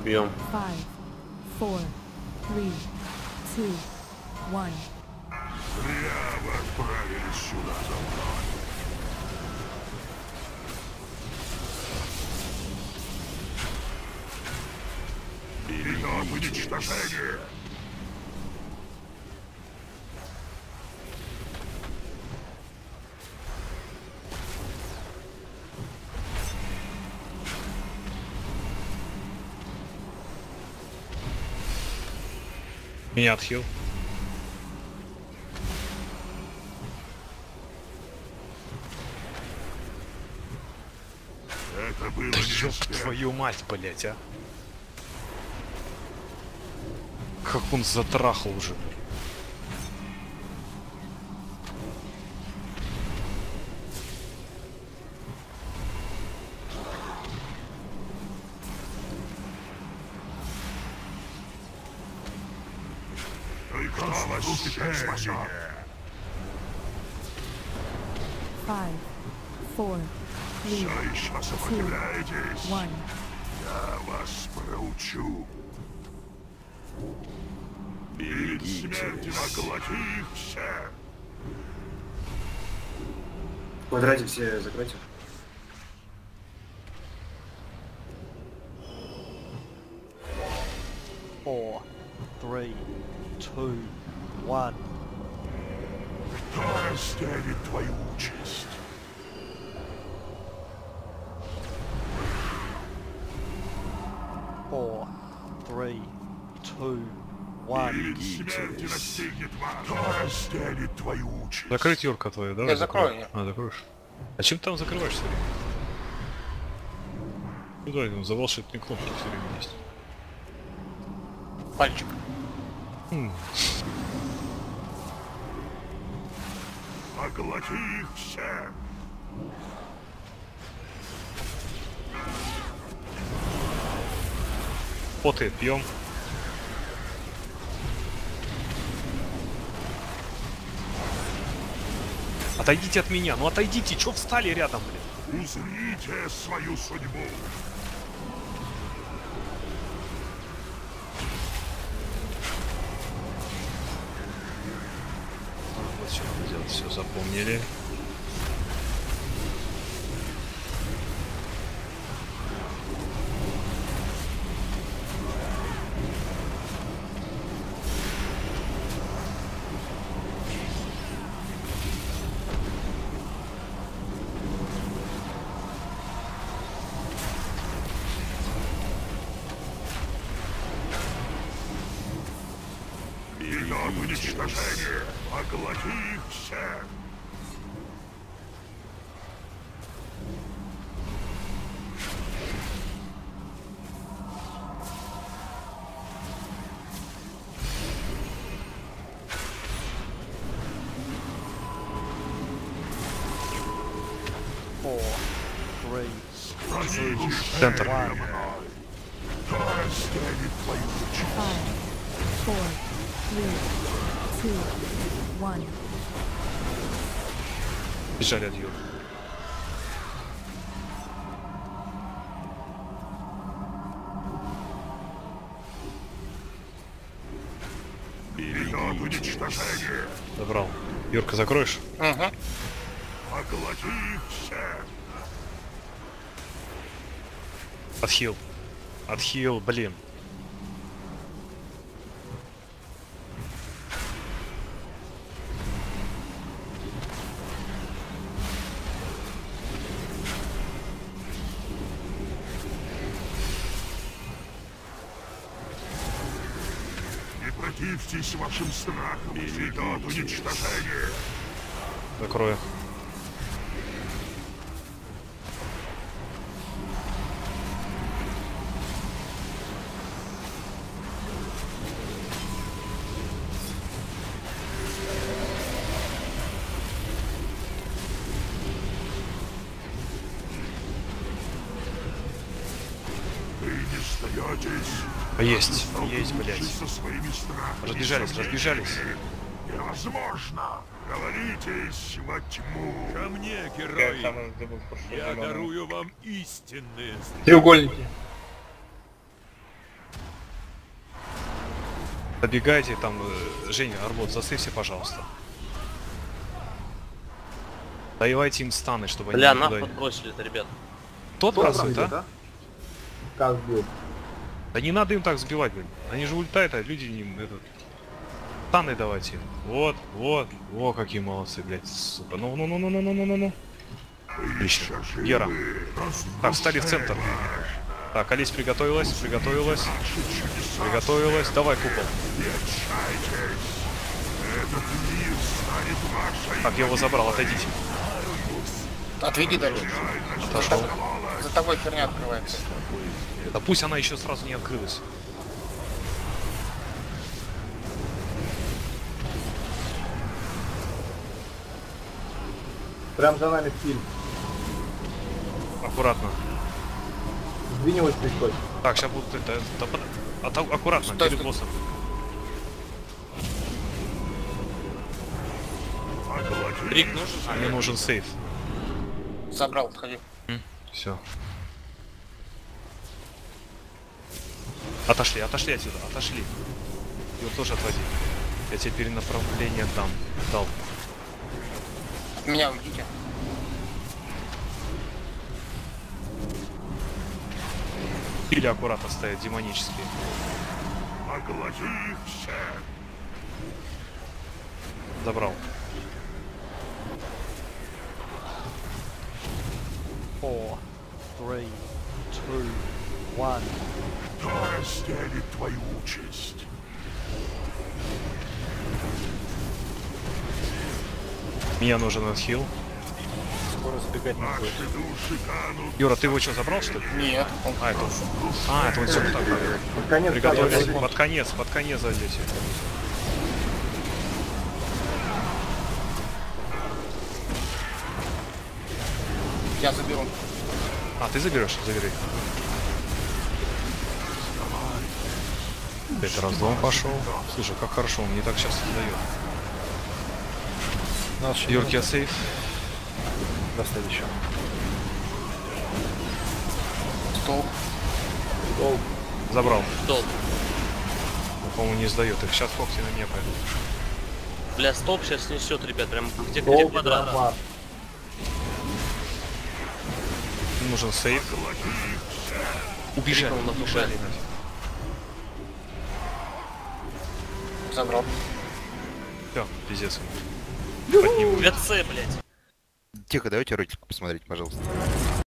Бьем. 5, 4, 3, 2, 1. Зря вы отправились сюда за мной. Идет уничтожение. Меня отхил. Это было Да не ёб успех. твою мать, блять, а. Как он затрахал уже. И кто вас теперь спасет? 5, 4, 3, Все еще сопротивляетесь? 1. Я вас проучу. Перед смертью оглоти их всех. В квадрате все закройте. Four, 3, 2, 1. Кто разделит твою участь? Four, 3, 2, 1. Перед смертью настигнет вас. Кто разделит твою участь? Закрыть Юрка твою, да? Я закрою. А, закроешь. А чем ты там закрываешь все время? Ну да, там за волшебные кнопки все время есть. Пальчик. Оглоти их всех. Поты пьем. Отойдите от меня, ну отойдите, чё встали рядом, блин? Узрите свою судьбу. Вот что надо делать, все запомнили. Идет уничтожение. Оглоти их всех. Four, 3, Прошу Центр. мной. Кто разделит твою участь? 5, 4, 3, 2, 1. Бежали от Юры. Идет уничтожение. Забрал. Юрка, закроешь? Угу. Оглоти их всех. Отхил. Отхил, блин. Не противьтесь вашим страхам. Идет уничтожение. Закрою. Вы не сдаетесь. Есть. Есть, блядь. Со своими страхами. Разбежались, разбежались. Невозможно. Говоритесь во тьму. Ко мне, Я герои! сам забыл, что Я зелёный. дарую вам истинные Треугольники. Добегайте там, Женя, Арбот, засейвся, пожалуйста. Давайте им станы, чтобы Бля, они нас никуда... подбросили-то, ребят. Тот отбрасывает, а? Как бил? Да не надо им так сбивать, блин. Они же улетают, а люди не... Этот... Станы давайте им. Вот, вот. О, какие молодцы, блядь, сука. Ну. Отлично. Гера. Так, встали в центр. Так, Олесь приготовилась. Приготовилась. Давай, купол. Так, я его забрал, отойдите. Отведи дальше. Отошел. За тобой херня открывается. Да пусть она еще сразу не открылась. Прям за нами фильм. Аккуратно. Сдвинь приходит. Так, сейчас будут это... аккуратно, Стой, перед стой. боссом. Рик, нужен? А, мне нужен сейф. Забрал, отходи. Все. Отошли отсюда, отошли. Его тоже отводи. Я тебе перенаправление дал. От меня уйдите. Или аккуратно стоят демонические. Поглоти их всех. Забрал. 4, 3, 2, 1. Кто разделит твою участь? Мне нужен отхил. Скоро забегать не будет. Наши души канут. Юра, ты его что, забрал, что ли? Нет, он Это он. Это он все так. Под конец Приготовились. надо. Под конец задейся. я заберу. А, ты заберешь? Забери. Это раздом пошел. Слушай, как хорошо, он не так часто дает. Нас еще Юрки, я сейф. до следующего. Стол. Забрал. Столб. Он, по-моему, не сдает. Их сейчас когти на меня пойдут. Бля, столб сейчас снесет, ребят, прям где Долг квадрат. трамвар. Нужен сейф. Убежали, Крикнул на убежали. Забрал. Все, пиздец. ВЦ, блядь. Тихо, давайте ролик посмотреть, пожалуйста.